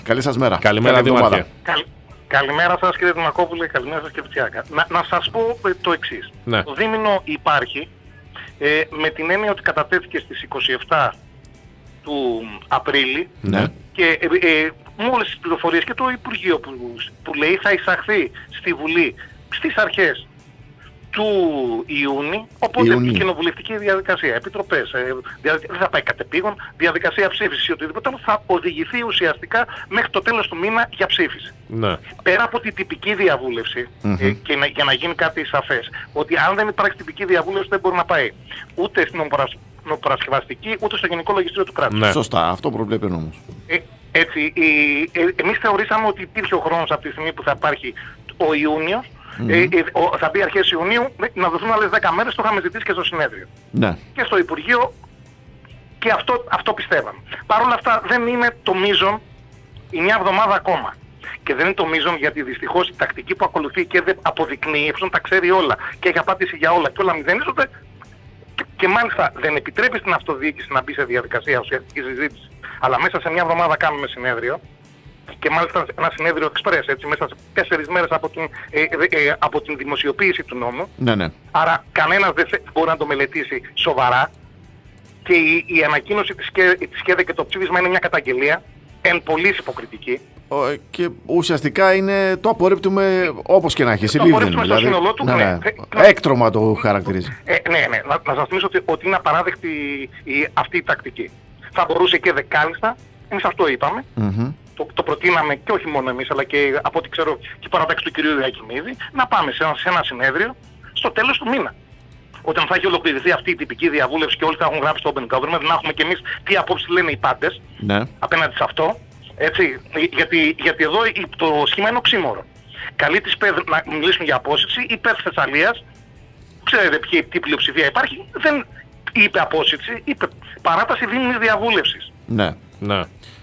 Καλή σας μέρα. Καλημέρα, Δήμαρχε. Καλημέρα σας, κύριε Δημακόπουλε, καλημέρα σας, κύριε Φτσιάκα. Να σας πω το εξής. Ναι. Το δίμηνο υπάρχει με την έννοια ότι κατατέθηκε στις 27 του Απρίλη, Ναι. και με όλες τις πληροφορίες και το Υπουργείο που λέει θα εισαχθεί στη Βουλή στις αρχές του Ιούνιου, οπότε η κοινοβουλευτική διαδικασία, επιτροπές, δεν θα πάει κατεπήγον, διαδικασία ψήφισης ή οτιδήποτε άλλο, θα οδηγηθεί ουσιαστικά μέχρι το τέλος του μήνα για ψήφιση. Ναι. Πέρα από την τυπική διαβούλευση, και για να γίνει κάτι σαφές, ότι αν δεν υπάρχει τυπική διαβούλευση δεν μπορεί να πάει ούτε στην νομοπαρασκευαστική ούτε στο Γενικό Λογιστήριο του κράτους. Ναι. Σωστά, αυτό προβλέπει ο νόμος. Έτσι, εμείς θεωρήσαμε ότι υπήρχε ο χρόνος από τη στιγμή που θα υπάρχει ο Ιούνιος, θα μπει αρχές Ιουνίου, να δοθούν άλλες 10 μέρες, το είχαμε ζητήσει και στο συνέδριο. Ναι. Και στο Υπουργείο, και αυτό πιστεύαμε. Παρ' όλα αυτά δεν είναι το μείζον η μια εβδομάδα ακόμα. Και δεν είναι το μείζον γιατί δυστυχώς η τακτική που ακολουθεί και δεν αποδεικνύει, εφόσον τα ξέρει όλα και έχει απάντηση για όλα και όλα μηδενίζονται, και μάλιστα δεν επιτρέπει στην αυτοδιοίκηση να μπει σε διαδικασία ουσιαστική συζήτηση. Αλλά μέσα σε μια εβδομάδα κάνουμε συνέδριο. Και μάλιστα ένα συνέδριο express, έτσι, μέσα σε 4 μέρες από την δημοσιοποίηση του νόμου. Ναι, ναι. Άρα κανένας δεν μπορεί να το μελετήσει σοβαρά. Και η ανακοίνωση της ΚΕΔΕ και το ψήφισμα είναι μια καταγγελία, εν πολλής υποκριτική. Και ουσιαστικά το απορρίπτουμε όπως και να έχει. Το απορρίπτουμε στο σύνολό του. Ναι. Έκτρωμα το χαρακτηρίζει. Ναι. Να σας θυμίσω ότι είναι απαράδεκτη αυτή η τακτική. Θα μπορούσε και δεκάλιστα, εμείς αυτό είπαμε. Το προτείναμε και όχι μόνο εμείς, αλλά και από ό,τι ξέρω και η παράταξη του κυρίου Ιακημίδη, να πάμε σε ένα συνέδριο στο τέλος του μήνα. Όταν θα έχει ολοκληρωθεί αυτή η τυπική διαβούλευση και όλοι θα έχουν γράψει το Open Government, να έχουμε και εμείς τι απόψεις λένε οι πάντες, ναι, απέναντι σε αυτό. Έτσι, γιατί εδώ το σχήμα είναι οξύμορο. Καλεί τις ΠΕΔ να μιλήσουν για απόσυρση, η ΠΕΔ Θεσσαλίας, ξέρετε τι πλειοψηφία υπάρχει, δεν είπε απόσυρση, είπε παράταση δίμηνης διαβούλευσης. Ναι. Ναι.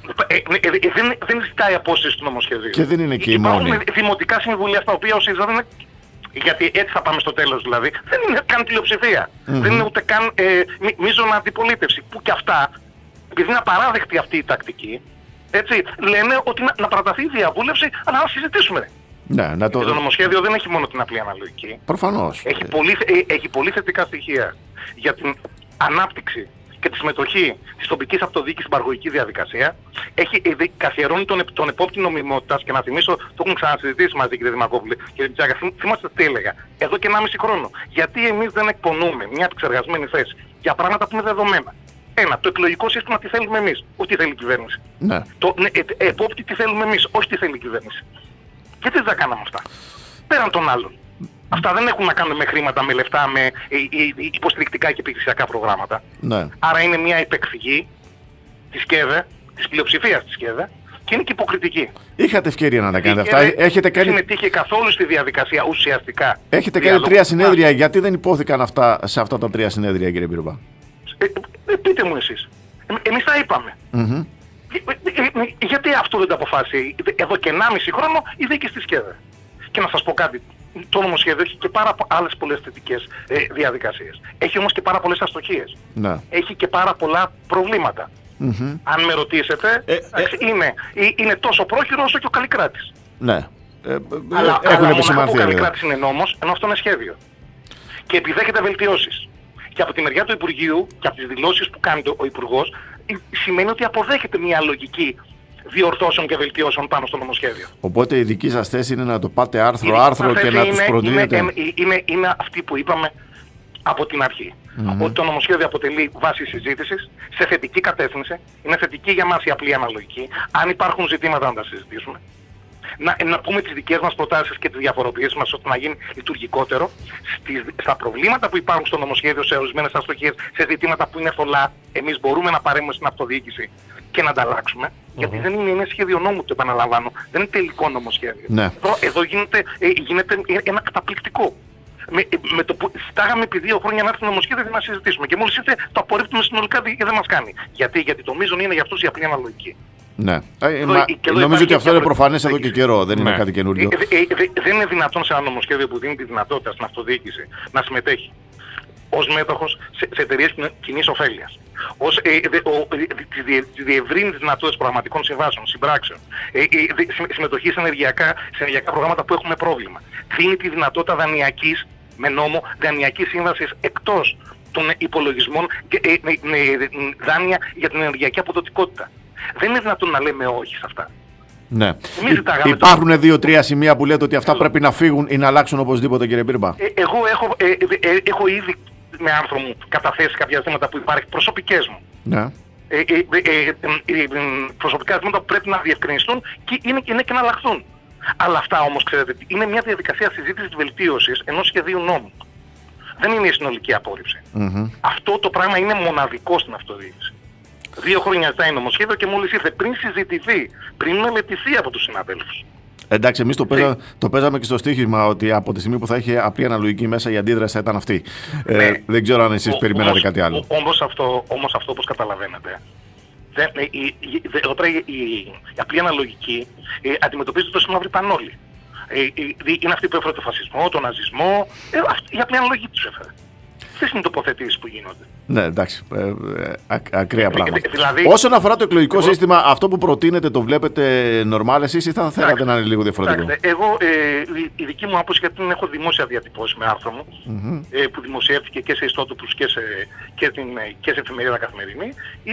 Δεν ζητάει απόσυρση του νομοσχεδίου. Και δεν είναι και η μόνη. Υπάρχουν δημοτικά συμβουλία στα οποία ο ΣΥΡΙΖΑ δεν είναι. Γιατί έτσι θα πάμε στο τέλος δηλαδή. Δεν είναι καν πλειοψηφία. Δεν είναι ούτε καν μείζωνα αντιπολίτευση. Που και αυτά, επειδή είναι απαράδεκτη αυτή η τακτική, έτσι, λένε ότι να παραταθεί η διαβούλευση, αλλά να συζητήσουμε. Ναι, το νομοσχέδιο δεν έχει μόνο την απλή αναλογική. Προφανώς. Έχει πολύ θετικά στοιχεία για την ανάπτυξη και τη συμμετοχή της τοπικής αυτοδιοίκησης στην παραγωγική διαδικασία. Καθιερώνει τον επόπτη νομιμότητας, και να θυμίσω, το έχουμε ξανασυζητήσει μαζί, κύριε Δημακόπουλε, κύριε Φτσιάκα, θυμάστε τι έλεγα, εδώ και 1,5 χρόνο. Γιατί εμείς δεν εκπονούμε μια επεξεργασμένη θέση για πράγματα που είναι δεδομένα. Το εκλογικό σύστημα τι θέλουμε εμείς, όχι τι θέλει η κυβέρνηση. Ναι. Επόπτη τι θέλουμε εμείς, όχι τι θέλει η κυβέρνηση. Γιατί δεν τα κάναμε αυτά, πέραν των άλλων. Αυτά δεν έχουν να κάνουν με χρήματα, με λεφτά, με υποστηρικτικά και επιχειρησιακά προγράμματα. Ναι. Άρα είναι μια υπεκφυγή της ΚΕΔΕ, της πλειοψηφίας της ΚΕΔΕ, και είναι και υποκριτική. Είχατε ευκαιρία να τα κάνετε αυτά. Έχετε κάνει... συμμετείχε καθόλου στη διαδικασία ουσιαστικά. Έχετε κάνει 3 συνέδρια. Γιατί δεν υπόθηκαν αυτά σε αυτά τα 3 συνέδρια, κύριε Πυροβά? Πείτε μου εσείς. Εμείς τα είπαμε. Γιατί αυτό δεν το αποφάσισε εδώ και 1,5 χρόνο η δίκη στη ΚΕΔΕ? Και να σας πω κάτι. Το νομοσχέδιο έχει και πάρα άλλες πολλές θετικές διαδικασίες. Έχει όμως και πάρα πολλές αστοχίες. Ναι. Έχει και πάρα πολλά προβλήματα. Αν με ρωτήσετε, είναι τόσο πρόχειρο όσο και ο Καλλικράτης. Ναι. Αλλά ο Καλλικράτης είναι νόμος, ενώ αυτό είναι σχέδιο. Και επιδέχεται βελτιώσεις. Και από τη μεριά του Υπουργείου και από τις δηλώσεις που κάνει ο Υπουργός, σημαίνει ότι αποδέχεται μια λογική διορθώσεων και βελτιώσεων πάνω στο νομοσχέδιο. Οπότε η δική σας θέση είναι να το πάτε άρθρο-άρθρο και να τους προτείνετε? Είναι αυτή που είπαμε από την αρχή. Ότι το νομοσχέδιο αποτελεί βάση συζήτησης σε θετική κατεύθυνση. Είναι θετική για μας η απλή αναλογική. Αν υπάρχουν ζητήματα να τα συζητήσουμε. Να πούμε τις δικές μας προτάσεις και τις διαφοροποιήσεις μας ώστε να γίνει λειτουργικότερο. Στα προβλήματα που υπάρχουν στο νομοσχέδιο, σε ορισμένες αστοχίες, σε ζητήματα που είναι θολά, εμείς μπορούμε να παρέμβουμε στην αυτοδιοίκηση και να ανταλλάξουμε. Γιατί δεν είναι σχέδιο νόμου, το επαναλαμβάνω. Δεν είναι τελικό νομοσχέδιο. Ναι. Εδώ γίνεται ένα καταπληκτικό. Με το που στάγαμε επί 2 χρόνια να έρθει το νομοσχέδιο και να συζητήσουμε. Και μόλις ήρθε το απορρίπτουμε συνολικά και δεν μας κάνει. Γιατί το μείζον είναι για αυτούς η απλή αναλογική. Ναι. Νομίζω ότι αυτό είναι προφανές εδώ και καιρό. Δεν είναι κάτι καινούριο. Δεν είναι δυνατόν σε ένα νομοσχέδιο που δίνει τη δυνατότητα στην αυτοδιοίκηση να συμμετέχει ως μέτοχος σε εταιρείες κοινής ωφέλειας, ως τη διευρύνει τις δυνατότητες προγραμματικών συμβάσεων, συμπράξεων, συμμετοχή σε ενεργειακά προγράμματα που έχουμε πρόβλημα. Δίνει τη δυνατότητα δανειακής, με νόμο, δανειακής σύμβασης εκτός των υπολογισμών και δάνεια για την ενεργειακή αποδοτικότητα. Δεν είναι δυνατόν να λέμε όχι σε αυτά. Ναι. Υπάρχουν 2-3 σημεία που λέτε ότι αυτά πρέπει να φύγουν ή να αλλάξουν οπωσδήποτε, κύριε Μπίρμπα. Εγώ έχω ήδη με άρθρο μου καταθέσει κάποια ζητήματα που υπάρχουν, προσωπικές μου. Ναι. Προσωπικά ζητήματα που πρέπει να διευκρινιστούν και είναι και να αλλάχθουν. Αλλά αυτά όμως, ξέρετε, είναι μια διαδικασία συζήτησης βελτίωσης ενός σχεδίου νόμου. Δεν είναι η συνολική απόρριψη. Αυτό το πράγμα είναι μοναδικό στην αυτοδιοίκηση. 2 χρόνια ζητάει νομοσχέδιο και μόλις ήρθε πριν συζητηθεί, πριν μελετηθεί από τους συναδέλφους. Εντάξει, εμείς το παίζαμε και στο στοίχημα ότι από τη στιγμή που θα είχε απλή αναλογική μέσα η αντίδραση θα ήταν αυτή. Δεν ξέρω αν εσείς περιμένατε κάτι άλλο. Όμως αυτό όπως καταλαβαίνετε, εδώ πέρα η απλή αναλογική αντιμετωπίζεται το μαύρη πανόλη. Είναι αυτή που έφερε το φασισμό, τον ναζισμό, η απλή αναλογική τους έφερε. Αυτές είναι οι τοποθετήσεις που γίνονται. Ναι, εντάξει, ακραία πράγματα. Δηλαδή, όσον αφορά το εκλογικό σύστημα, αυτό που προτείνετε το βλέπετε νορμάλ εσείς ή θα θέλατε να είναι λίγο διαφορετικό? Εγώ, η δική μου άποψη, γιατί την έχω δημόσια διατυπώσει με άρθρο μου, που δημοσιεύτηκε και σε ιστότοπους και σε εφημερίδα καθημερινή,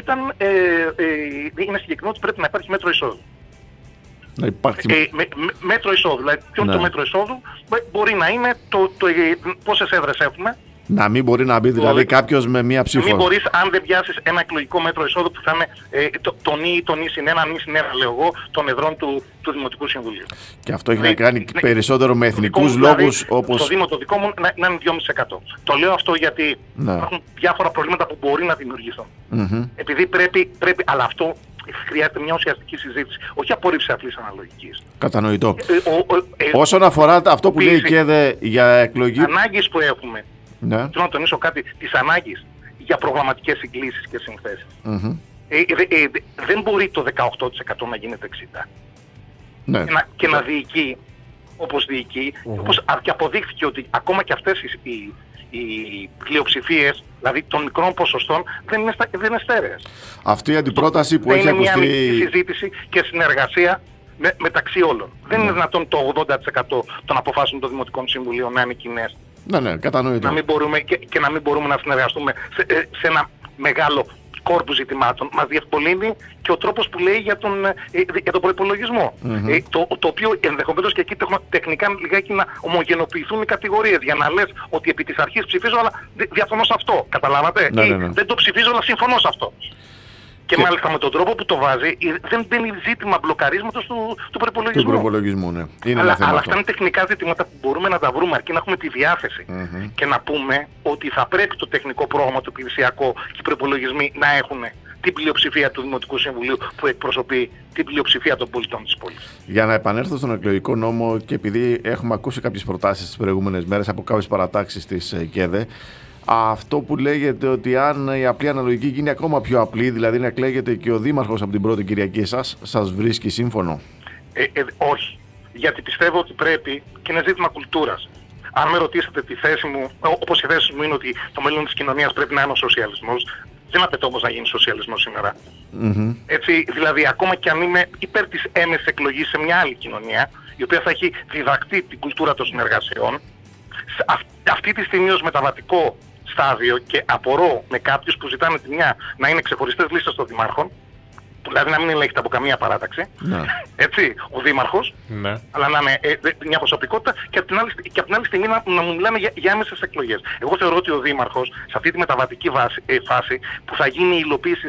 είναι συγκεκριμένο ότι πρέπει να υπάρχει μέτρο εισόδου. Να υπάρχει... μέτρο εισόδου, δηλαδή ποιο είναι το μέτρο εισόδου, μπορεί να είναι πόσες έδρες έχουμε. Να μην μπορεί να μπει δηλαδή κάποιος με μία ψήφο. Μην μπορείς, αν δεν πιάσεις ένα εκλογικό μέτρο εισόδου που θα είναι τον ή συν ένα, εγώ, των εδρών του Δημοτικού Συμβουλίου. Και αυτό έχει να κάνει περισσότερο με εθνικούς λόγους, δηλαδή, όπως... Στο Δήμο το δικό μου να είναι 2,5%. Το λέω αυτό γιατί υπάρχουν διάφορα προβλήματα που μπορεί να δημιουργηθούν. Επειδή πρέπει, αλλά αυτό χρειάζεται μια ουσιαστική συζήτηση, όχι απόρριψη απλής αναλογικής. Κατανοητό. Όσον αφορά αυτό που λέει η ΚΕΔΕ για εκλογή... Ανάγκες που έχουμε. Θέλω να τονίσω κάτι, τις ανάγκες για προγραμματικές συγκλήσεις και συνθέσεις. Δεν μπορεί το 18% να γίνεται 60%. Και να διοικεί όπως διοικεί, και αποδείχθηκε ότι ακόμα και αυτές οι πλειοψηφίες, δηλαδή των μικρών ποσοστών, δεν είναι στέρεες. Αυτή η αντιπρόταση που έχει ακουστεί... Είναι μια συζήτηση και συνεργασία μεταξύ όλων. Δεν είναι δυνατόν το 80% των αποφάσεων των Δημοτικών Συμβουλίων να είναι κοινές. Ναι, κατανοητό. Να μην μπορούμε και να μην μπορούμε να συνεργαστούμε σε ένα μεγάλο κόρπου ζητημάτων. Μας διευκολύνει και ο τρόπος που λέει για τον προϋπολογισμό. Το οποίο ενδεχομένως και εκεί τεχνικά λιγάκι να ομογενοποιηθούν οι κατηγορίες. Για να λες ότι επί της αρχής ψηφίζω, αλλά διαφωνώ σε αυτό. Καταλάβατε? Δεν το ψηφίζω, αλλά συμφωνώ σε αυτό. Και μάλιστα με τον τρόπο που το βάζει, δεν μπαίνει ζήτημα μπλοκαρίσματος του προϋπολογισμού. Του προϋπολογισμού, ναι. Αλλά αυτά είναι τεχνικά ζητήματα που μπορούμε να τα βρούμε, αρκεί να έχουμε τη διάθεση. Και να πούμε ότι θα πρέπει το τεχνικό πρόγραμμα, το υπηρεσιακό και οι προϋπολογισμοί να έχουν την πλειοψηφία του Δημοτικού Συμβουλίου που εκπροσωπεί την πλειοψηφία των πολιτών της πόλης. Για να επανέλθω στον εκλογικό νόμο, και επειδή έχουμε ακούσει κάποιες προτάσεις τις προηγούμενες μέρες από κάποιες παρατάξεις της ΚΕΔΕ, αυτό που λέγεται ότι αν η απλή αναλογική γίνει ακόμα πιο απλή, δηλαδή να εκλέγεται και ο Δήμαρχος από την πρώτη Κυριακή σας βρίσκει σύμφωνο? Όχι. Γιατί πιστεύω ότι πρέπει, και είναι ζήτημα κουλτούρας. Αν με ρωτήσετε τη θέση μου, όπως η θέση μου είναι ότι το μέλλον της κοινωνίας πρέπει να είναι ο σοσιαλισμός, δεν απαιτώ όμως να γίνει σοσιαλισμός σήμερα. Έτσι, δηλαδή, ακόμα και αν είμαι υπέρ της έμεσης εκλογής σε μια άλλη κοινωνία, η οποία θα έχει διδαχτεί την κουλτούρα των συνεργασιών, αυτή τη στιγμή ως μεταβατικό στάδιο, και απορώ με κάποιους που ζητάνε τη μια να είναι ξεχωριστές λίστες των δημάρχων, δηλαδή να μην ελέγχεται από καμία παράταξη, έτσι, ο δήμαρχος, αλλά να είναι μια προσωπικότητα, και από την άλλη στιγμή να μου μιλάνε για άμεσες εκλογές. Εγώ θεωρώ ότι ο δήμαρχος σε αυτή τη μεταβατική φάση που θα γίνει η υλοποίηση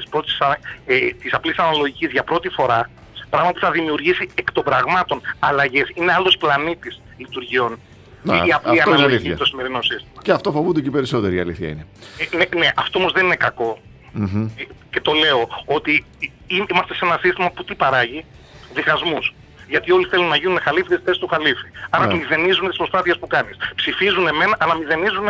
της απλής αναλογικής για πρώτη φορά, πράγμα που θα δημιουργήσει εκ των πραγμάτων αλλαγές, είναι άλλος πλανήτης λειτουργιών. Η απλή αναλογική στο σημερινό σύστημα. Και αυτό φοβούνται και οι περισσότεροι, η αλήθεια είναι. Ναι, αυτό όμως δεν είναι κακό. Και το λέω ότι είμαστε σε ένα σύστημα που τι παράγει? Διχασμούς. Γιατί όλοι θέλουν να γίνουν χαλίφιδες θέσεις του χαλίφη. Άρα μηδενίζουν τις προσπάθειες που κάνεις. Ψηφίζουν εμένα, αλλά μηδενίζουν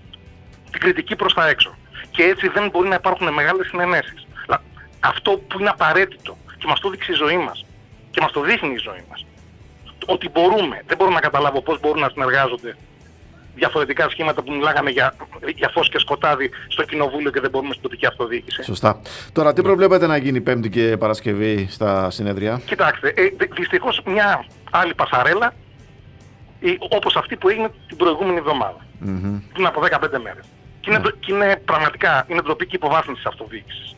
την κριτική προς τα έξω. Και έτσι δεν μπορεί να υπάρχουν μεγάλες συνενέσεις. Αυτό που είναι απαραίτητο, και μας το δείξει η ζωή μας, και μας το δείχνει η ζωή μας, ότι μπορούμε, δεν μπορώ να καταλάβω πώς μπορούν να συνεργάζονται διαφορετικά σχήματα που μιλάγαμε για φως και σκοτάδι στο κοινοβούλιο και δεν μπορούμε στην τοπική αυτοδιοίκηση. Σωστά. Τώρα, τι προβλέπετε να γίνει Πέμπτη και Παρασκευή στα συνέδρια? Κοιτάξτε, δυστυχώς μια άλλη πασαρέλα, όπως αυτή που έγινε την προηγούμενη εβδομάδα, πριν από 15 μέρες. Και είναι πραγματικά ντροπή και υποβάθμιση της αυτοδιοίκησης.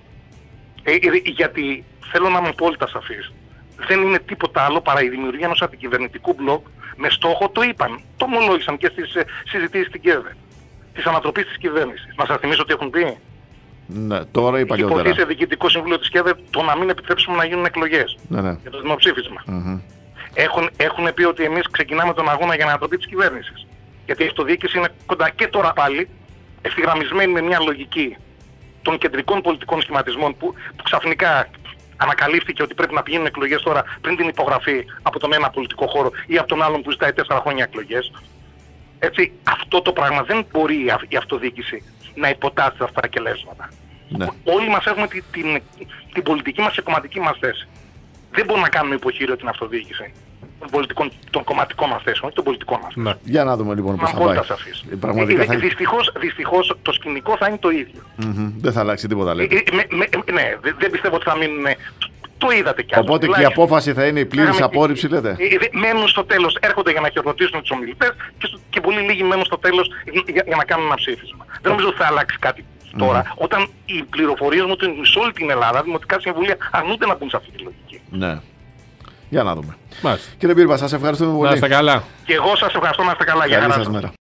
Γιατί θέλω να είμαι απόλυτα σαφής. Δεν είναι τίποτα άλλο παρά η δημιουργία ενός αντικυβερνητικού μπλοκ με στόχο, το είπαν, το ομολόγησαν και στις συζητήσεις στην ΚΕΔΕ, της ανατροπής της κυβέρνησης. Να σας θυμίσω τι έχουν πει. Ναι, τώρα ή παλιότερα. Έχει υποθεί σε διοικητικό συμβούλιο της ΚΕΔΕ το να μην επιτρέψουμε να γίνουν εκλογές για το δημοψήφισμα. Έχουν πει ότι εμείς ξεκινάμε τον αγώνα για ανατροπή της κυβέρνησης. Γιατί η αυτοδιοίκηση είναι κοντά και τώρα πάλι ευθυγραμμισμένη με μια λογική των κεντρικών πολιτικών σχηματισμών που ξαφνικά ανακαλύφθηκε ότι πρέπει να πηγαίνουν εκλογές τώρα πριν την υπογραφή από τον ένα πολιτικό χώρο ή από τον άλλον που ζητάει 4 χρόνια εκλογές. Έτσι, αυτό το πράγμα δεν μπορεί η αυτοδιοίκηση να υποτάσσει αυτά τα κελέσματα. Ναι. Όλοι μας έχουμε την πολιτική μας και κομματική μας θέση. Δεν μπορούμε να κάνουμε υποχείριο την αυτοδιοίκηση των κομματικών μας θέσεων, όχι των πολιτικών μας. Ναι. Για να δούμε λοιπόν πώς θα πάει. Δυστυχώς το σκηνικό θα είναι το ίδιο. Δεν θα αλλάξει τίποτα, λέτε. Ναι, δεν πιστεύω ότι θα μείνουν. Το είδατε κι άλλο. Οπότε και η απόφαση θα είναι η πλήρης απόρριψη, λέτε. Μένουν στο τέλος, έρχονται για να χειροκροτήσουν τους ομιλητές και πολύ λίγοι μένουν στο τέλος για να κάνουν ένα ψήφισμα. Δεν νομίζω ότι θα αλλάξει κάτι τώρα, όταν οι πληροφορίες μου σε όλη την Ελλάδα, δημοτικά συμβουλία αρνούνται να μπουν σε αυτή τη λογική. Ναι. Για να δούμε. Μάλιστα. Κύριε Μπύρμπα, σας ευχαριστούμε πολύ. Να είστε καλά. Και εγώ σας ευχαριστώ, να είστε καλά. Καλή σας μέρα.